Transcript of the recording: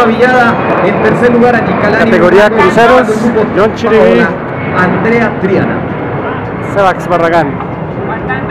Villada, en tercer lugar a Nicalani. Categoría cruceros, John Chiribi, Andrea Triana. Sebax Barragán.